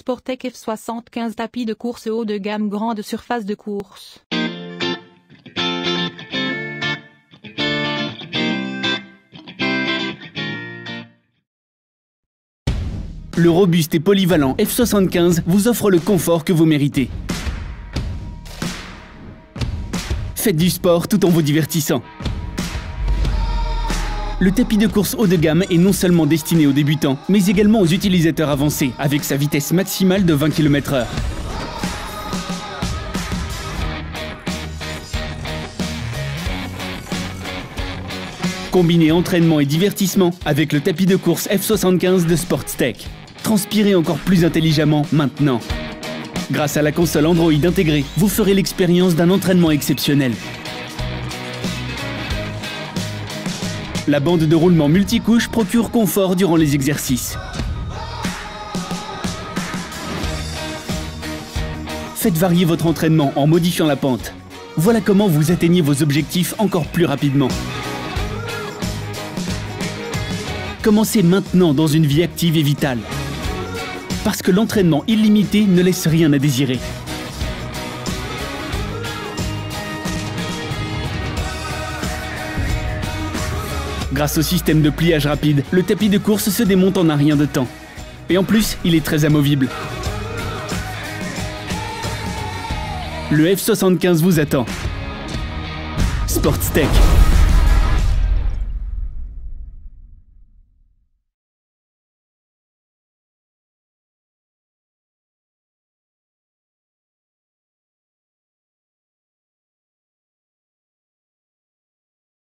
Sportec F75 tapis de course haut de gamme grande surface de course. Le robuste et polyvalent F75 vous offre le confort que vous méritez. Faites du sport tout en vous divertissant. Le tapis de course haut de gamme est non seulement destiné aux débutants, mais également aux utilisateurs avancés, avec sa vitesse maximale de 20 km/h. Combinez entraînement et divertissement avec le tapis de course F75 de Sportec. Transpirez encore plus intelligemment maintenant. Grâce à la console Android intégrée, vous ferez l'expérience d'un entraînement exceptionnel. La bande de roulement multicouche procure confort durant les exercices. Faites varier votre entraînement en modifiant la pente. Voilà comment vous atteignez vos objectifs encore plus rapidement. Commencez maintenant dans une vie active et vitale. Parce que l'entraînement illimité ne laisse rien à désirer. Grâce au système de pliage rapide, le tapis de course se démonte en un rien de temps. Et en plus, il est très amovible. Le F75 vous attend. Sportec.